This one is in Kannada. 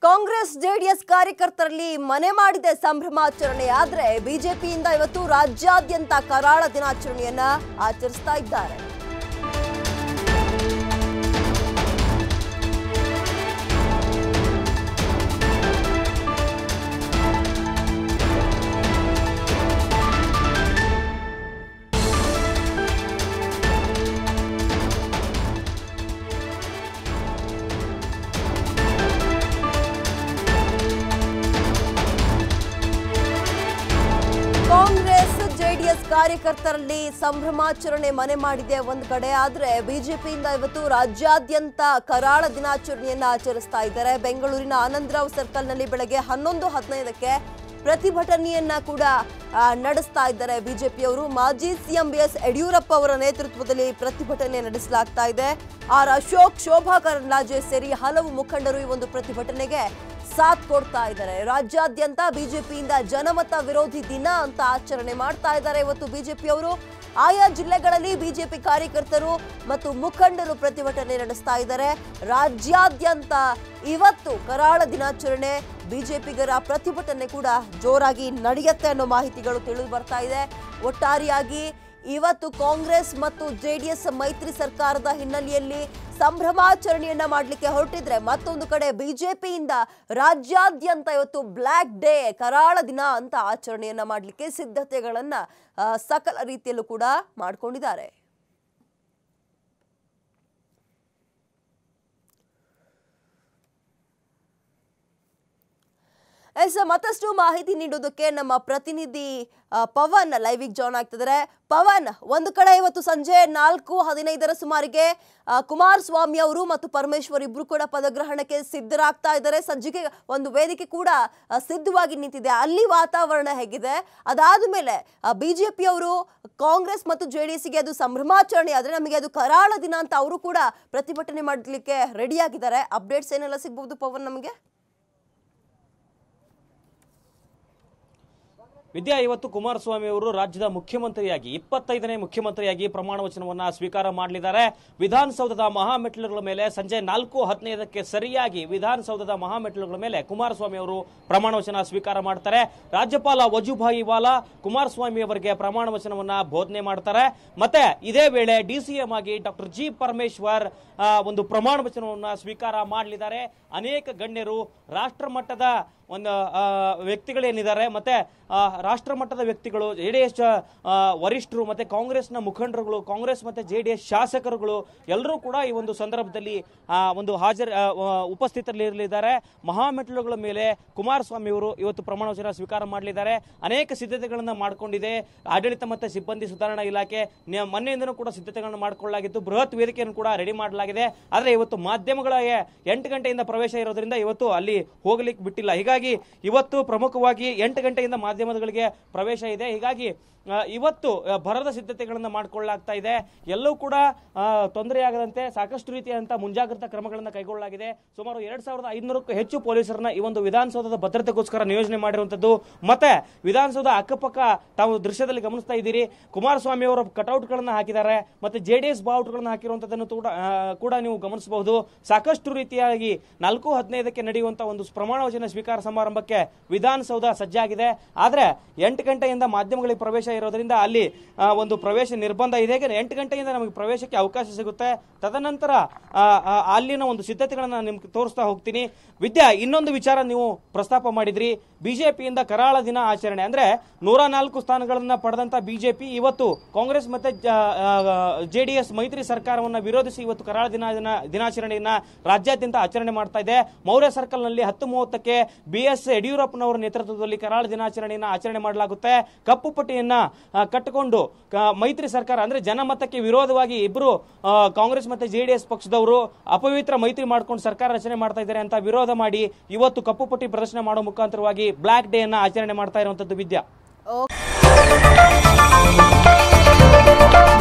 ಕಾಂಗ್ರೆಸ್ ಜೆಡಿಎಸ್ ಕಾರ್ಯಕರ್ತರಲ್ಲಿ ಮನೆ ಮಾಡಿದೆ ಸಂಭ್ರಮಾಚರಣೆ. ಆದರೆ ಬಿಜೆಪಿಯಿಂದ ಇವತ್ತು ರಾಜ್ಯಾದ್ಯಂತ ಕರಾಳ ದಿನಾಚರಣೆಯನ್ನ ಆಚರಿಸ್ತಾ ಇದ್ದಾರೆ. ಕಾಂಗ್ರೆಸ್ ಜೆಡಿಎಸ್ ಕಾರ್ಯಕರ್ತರಲ್ಲಿ ಸಂಭ್ರಮಾಚರಣೆ ಮನೆ ಮಾಡಿದೆ ಒಂದ್ ಕಡೆ. ಆದ್ರೆ ಬಿಜೆಪಿಯಿಂದ ಇವತ್ತು ರಾಜ್ಯಾದ್ಯಂತ ಕರಾಳ ದಿನಾಚರಣೆಯನ್ನ ಆಚರಿಸ್ತಾ ಇದ್ದಾರೆ. ಬೆಂಗಳೂರಿನ ಆನಂದರಾವ್ ಸರ್ಕಲ್ ನಲ್ಲಿ ಬೆಳಗ್ಗೆ 11:15ಕ್ಕೆ ಪ್ರತಿಭಟನೆಯನ್ನ ಕೂಡ ನಡೆಸ್ತಾ ಇದ್ದಾರೆ ಬಿಜೆಪಿಯವರು. ಮಾಜಿ ಸಿಎಂ ಬಿಎಸ್ ಯಡಿಯೂರಪ್ಪ ಅವರ ನೇತೃತ್ವದಲ್ಲಿ ಪ್ರತಿಭಟನೆ ನಡೆಸಲಾಗ್ತಾ ಇದೆ. ಆರ್ ಅಶೋಕ್, ಶೋಭಾ ಕರಂದ್ಲಾಜೆ ಸೇರಿ ಹಲವು ಮುಖಂಡರು ಈ ಒಂದು ಪ್ರತಿಭಟನೆಗೆ ಸಾಥ್ ಕೊಡ್ತಾ ಇದ್ದಾರೆ. ರಾಜ್ಯಾದ್ಯಂತ ಬಿಜೆಪಿಯಿಂದ ಜನಮತ ವಿರೋಧಿ ದಿನ ಅಂತ ಆಚರಣೆ ಮಾಡ್ತಾ ಇದ್ದಾರೆ ಇವತ್ತು ಬಿಜೆಪಿಯವರು. ಆಯಾ ಜಿಲ್ಲೆಗಳಲ್ಲಿ ಬಿಜೆಪಿ ಕಾರ್ಯಕರ್ತರು ಮತ್ತು ಮುಖಂಡರು ಪ್ರತಿಭಟನೆ ನಡೆಸ್ತಾ ಇದ್ದಾರೆ. ರಾಜ್ಯಾದ್ಯಂತ ಇವತ್ತು ಕರಾಳ ದಿನಾಚರಣೆ, ಬಿಜೆಪಿಗರ ಪ್ರತಿಭಟನೆ ಕೂಡ ಜೋರಾಗಿ ನಡೆಯುತ್ತೆ ಅನ್ನೋ ಮಾಹಿತಿಗಳು ತಿಳಿದು ಬರ್ತಾ ಇದೆ. ಒಟ್ಟಾರೆಯಾಗಿ ಇವತ್ತು ಕಾಂಗ್ರೆಸ್ ಮತ್ತು ಜೆಡಿಎಸ್ ಮೈತ್ರಿ ಸರ್ಕಾರದ ಹಿನ್ನೆಲೆಯಲ್ಲಿ ಸಂಭ್ರಮಾಚರಣೆಯನ್ನ ಮಾಡಲಿಕ್ಕೆ ಹೊರಟಿದ್ರೆ, ಮತ್ತೊಂದು ಕಡೆ ಬಿಜೆಪಿಯಿಂದ ರಾಜ್ಯಾದ್ಯಂತ ಇವತ್ತು ಬ್ಲ್ಯಾಕ್ ಡೇ, ಕರಾಳ ದಿನ ಅಂತ ಆಚರಣೆಯನ್ನ ಮಾಡಲಿಕ್ಕೆ ಸಿದ್ಧತೆಗಳನ್ನ ಸಕಲ ರೀತಿಯಲ್ಲೂ ಕೂಡ ಮಾಡಿಕೊಂಡಿದ್ದಾರೆ. ಮತ್ತಷ್ಟು ಮಾಹಿತಿ ನೀಡೋದಕ್ಕೆ ನಮ್ಮ ಪ್ರತಿನಿಧಿ ಪವನ್ ಲೈವಿಗೆ ಜಾಯ್ನ್ ಆಗ್ತಿದ್ದಾರೆ. ಪವನ್, ಒಂದು ಕಡೆ ಇವತ್ತು ಸಂಜೆ 4:15 ಸುಮಾರಿಗೆ ಕುಮಾರಸ್ವಾಮಿ ಅವರು ಮತ್ತು ಪರಮೇಶ್ವರ್ ಇಬ್ರು ಕೂಡ ಪದಗ್ರಹಣಕ್ಕೆ ಸಿದ್ಧರಾಗ್ತಾ ಇದ್ದಾರೆ. ಸಜ್ಜಿಗೆ ಒಂದು ವೇದಿಕೆ ಕೂಡ ಸಿದ್ಧವಾಗಿ ನಿಂತಿದೆ. ಅಲ್ಲಿ ವಾತಾವರಣ ಹೇಗಿದೆ? ಅದಾದ ಮೇಲೆ ಬಿಜೆಪಿಯವರು ಕಾಂಗ್ರೆಸ್ ಮತ್ತು ಜೆಡಿಎಸ್ಗೆ ಅದು ಸಂಭ್ರಮಾಚರಣೆ ಆದ್ರೆ ನಮಗೆ ಅದು ಕರಾಳ ದಿನ ಅಂತ ಅವರು ಕೂಡ ಪ್ರತಿಭಟನೆ ಮಾಡಲಿಕ್ಕೆ ರೆಡಿ ಆಗಿದ್ದಾರೆ. ಅಪ್ಡೇಟ್ಸ್ ಏನೆಲ್ಲ ಸಿಗಬಹುದು ಪವನ್ ನಮಗೆ? ವಿದ್ಯಾ, ಇವತ್ತು ಕುಮಾರಸ್ವಾಮಿ ಅವರು ರಾಜ್ಯದ ಮುಖ್ಯಮಂತ್ರಿಯಾಗಿ 25ನೇ ಮುಖ್ಯಮಂತ್ರಿಯಾಗಿ ಪ್ರಮಾಣ ವಚನವನ್ನ ಸ್ವೀಕಾರ ಮಾಡಲಿದ್ದಾರೆ. ವಿಧಾನಸೌಧದ ಮಹಾಮೆಟ್ಟಿಲುಗಳ ಮೇಲೆ ಸಂಜೆ 4:15ಕ್ಕೆ ಸರಿಯಾಗಿ ವಿಧಾನಸೌಧದ ಮಹಾಮೆಟ್ಟಿಲುಗಳ ಮೇಲೆ ಕುಮಾರಸ್ವಾಮಿ ಅವರು ಪ್ರಮಾಣ ವಚನ ಸ್ವೀಕಾರ ಮಾಡ್ತಾರೆ. ರಾಜ್ಯಪಾಲ ವಜುಭಾಯಿ ವಾಲಾ ಕುಮಾರಸ್ವಾಮಿ ಅವರಿಗೆ ಪ್ರಮಾಣ ವಚನವನ್ನ ಬೋಧನೆ ಮಾಡ್ತಾರೆ. ಮತ್ತೆ ಇದೇ ವೇಳೆ ಡಿಸಿಎಂ ಆಗಿ ಡಾಕ್ಟರ್ ಜಿ ಪರಮೇಶ್ವರ್ ಒಂದು ಪ್ರಮಾಣ ವಚನವನ್ನ ಸ್ವೀಕಾರ ಮಾಡಲಿದ್ದಾರೆ. ಅನೇಕ ಗಣ್ಯರು, ರಾಷ್ಟ್ರ ಮಟ್ಟದ ಒಂದು ವ್ಯಕ್ತಿಗಳೇನಿದ್ದಾರೆ, ಮತ್ತೆ ರಾಷ್ಟ್ರ ಮಟ್ಟದ ವ್ಯಕ್ತಿಗಳು, ಜೆಡಿಎಸ್ ವರಿಷ್ಠರು, ಮತ್ತೆ ಕಾಂಗ್ರೆಸ್ನ ಮುಖಂಡರುಗಳು, ಕಾಂಗ್ರೆಸ್ ಮತ್ತೆ ಜೆಡಿಎಸ್ ಶಾಸಕರುಗಳು ಎಲ್ಲರೂ ಕೂಡ ಈ ಒಂದು ಸಂದರ್ಭದಲ್ಲಿ ಒಂದು ಉಪಸ್ಥಿತರಿರಲಿದ್ದಾರೆ. ಮಹಾಮೆಟ್ಟಿಲುಗಳ ಮೇಲೆ ಕುಮಾರಸ್ವಾಮಿ ಅವರು ಇವತ್ತು ಪ್ರಮಾಣ ವಚನ ಸ್ವೀಕಾರ ಮಾಡಲಿದ್ದಾರೆ. ಅನೇಕ ಸಿದ್ಧತೆಗಳನ್ನ ಮಾಡಿಕೊಂಡಿದೆ ಆಡಳಿತ ಮತ್ತೆ ಸಿಬ್ಬಂದಿ ಸುಧಾರಣಾ ಇಲಾಖೆ. ಮೊನ್ನೆಯಿಂದನೂ ಕೂಡ ಸಿದ್ಧತೆಗಳನ್ನು ಮಾಡಿಕೊಳ್ಳಲಾಗಿತ್ತು. ಬೃಹತ್ ವೇದಿಕೆಯನ್ನು ಕೂಡ ರೆಡಿ ಮಾಡಲಾಗಿದೆ. ಆದರೆ ಇವತ್ತು ಮಾಧ್ಯಮಗಳಿಗೆ 8 ಗಂಟೆಯಿಂದ ಪ್ರವೇಶ ಇರೋದ್ರಿಂದ ಇವತ್ತು ಅಲ್ಲಿ ಹೋಗಲಿಕ್ಕೆ ಬಿಟ್ಟಿಲ್ಲ. ಹೀಗಾಗಿ ಇವತ್ತು ಪ್ರಮುಖವಾಗಿ 8 ಗಂಟೆಯಿಂದ ಮಾಧ್ಯಮಗಳಿಗೆ ಪ್ರವೇಶ ಇದೆ. ಹೀಗಾಗಿ ಇವತ್ತು ಭರದ ಸಿದ್ಧತೆಗಳನ್ನು ಮಾಡಿಕೊಳ್ಳಲಾಗ್ತಾ ಇದೆ. ಎಲ್ಲವೂ ಕೂಡ ತೊಂದರೆಯಾಗದಂತೆ ಸಾಕಷ್ಟು ರೀತಿಯಾದಂತಹ ಮುಂಜಾಗ್ರತಾ ಕ್ರಮಗಳನ್ನು ಕೈಗೊಳ್ಳಲಾಗಿದೆ. ಸುಮಾರು 2500ಕ್ಕೂ ಹೆಚ್ಚು ಪೊಲೀಸರನ್ನ ಈ ಒಂದು ವಿಧಾನಸೌಧದ ಭದ್ರತೆಗೋಸ್ಕರ ನಿಯೋಜನೆ ಮಾಡಿರುವಂತದ್ದು. ಮತ್ತೆ ವಿಧಾನಸೌಧ ಅಕ್ಕಪಕ್ಕ ತಾವು ದೃಶ್ಯದಲ್ಲಿ ಗಮನಿಸ್ತಾ ಇದ್ದೀರಿ, ಕುಮಾರಸ್ವಾಮಿ ಅವರ ಕಟೌಟ್ಗಳನ್ನ ಹಾಕಿದ್ದಾರೆ. ಮತ್ತೆ ಜೆಡಿಎಸ್ ಬಾವುಟ್ಗಳನ್ನ ಹಾಕಿರುವಂತದ್ದನ್ನು ಕೂಡ ನೀವು ಗಮನಿಸಬಹುದು. ಸಾಕಷ್ಟು ರೀತಿಯಾಗಿ 4:15ಕ್ಕೆ ನಡೆಯುವಂತಹ ಒಂದು ಪ್ರಮಾಣ ವಚನ ಸ್ವೀಕಾರ ಸಮಾರಂಭಕ್ಕೆ ವಿಧಾನಸೌಧ ಸಜ್ಜಾಗಿದೆ. ಆದ್ರೆ 8 ಗಂಟೆಯಿಂದ ಮಾಧ್ಯಮಗಳಿಗೆ ಪ್ರವೇಶ ಇರೋದ್ರಿಂದ ಅಲ್ಲಿ ಒಂದು ಪ್ರವೇಶ ನಿರ್ಬಂಧ ಇದೆ. 8 ಗಂಟೆಯಿಂದ ನಮಗೆ ಪ್ರವೇಶಕ್ಕೆ ಅವಕಾಶ ಸಿಗುತ್ತೆ. ತದನಂತರ ಅಲ್ಲಿನ ಒಂದು ಸಿದ್ಧತೆಗಳನ್ನ ನಿಮ್ಗೆ ತೋರಿಸ್ತಾ ಹೋಗ್ತೀನಿ. ವಿದ್ಯಾ, ಇನ್ನೊಂದು ವಿಚಾರ ನೀವು ಪ್ರಸ್ತಾಪ ಮಾಡಿದ್ರಿ, ಬಿಜೆಪಿಯಿಂದ ಕರಾಳ ದಿನ ಆಚರಣೆ. ಅಂದ್ರೆ 104 ಸ್ಥಾನಗಳನ್ನ ಪಡೆದಂತ ಬಿಜೆಪಿ ಇವತ್ತು ಕಾಂಗ್ರೆಸ್ ಮತ್ತೆ ಜೆಡಿಎಸ್ ಮೈತ್ರಿ ಸರ್ಕಾರವನ್ನ ವಿರೋಧಿಸಿ ಇವತ್ತು ಕರಾಳ ದಿನಾಚರಣೆಯನ್ನ ರಾಜ್ಯಾದ್ಯಂತ ಆಚರಣೆ ಮಾಡ್ತಾ ಇದೆ. ಮೌರ್ಯ ಸರ್ಕಲ್ ನಲ್ಲಿ 10:30ಕ್ಕೆ ಬಿಎಸ್ ಯಡಿಯೂರಪ್ಪನವರ ನೇತೃತ್ವದಲ್ಲಿ ಕರಾಳ ದಿನಾಚರಣೆಯನ್ನ ಆಚರಣೆ ಮಾಡಲಾಗುತ್ತೆ. ಕಪ್ಪು ಪಟ್ಟಿಯನ್ನ ಕಟ್ಟಿಕೊಂಡು ಮೈತ್ರಿ ಸರ್ಕಾರ ಅಂದ್ರೆ ಜನಮತಕ್ಕೆ ವಿರೋಧವಾಗಿ ಇಬ್ಬರು ಕಾಂಗ್ರೆಸ್ ಮತ್ತೆ ಜೆಡಿಎಸ್ ಪಕ್ಷದವರು ಅಪವಿತ್ರ ಮೈತ್ರಿ ಮಾಡ್ಕೊಂಡು ಸರ್ಕಾರ ರಚನೆ ಮಾಡ್ತಾ ಇದ್ದಾರೆ ಅಂತ ವಿರೋಧ ಮಾಡಿ ಇವತ್ತು ಕಪ್ಪು ಪಟ್ಟಿ ಪ್ರದರ್ಶನ ಮಾಡೋ ಮುಖಾಂತರವಾಗಿ ಬ್ಲ್ಯಾಕ್ ಡೇ ಅನ್ನ ಆಚರಣೆ ಮಾಡ್ತಾ ಇರುವಂತದ್ದು ವಿದ್ಯಾ.